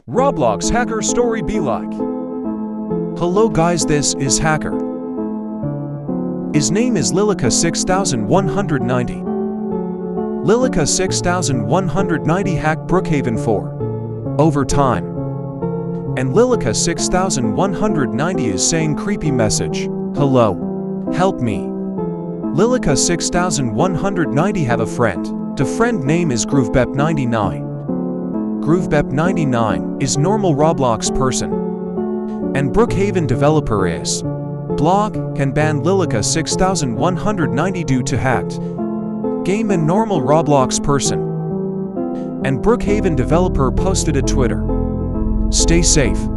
Roblox Hacker Story be like. Hello guys, this is Hacker. His name is Lilica 6190. Lilica 6190 hacked Brookhaven 4 over time. And Lilica 6190 is saying creepy message, hello, help me. Lilica 6190 have a friend. The friend name is GrooveBep99. GrooveBep99 is normal Roblox person. And Brookhaven developer is blog can ban Lilica 6190 due to hacked game and normal Roblox person. And Brookhaven developer posted a Twitter. Stay safe.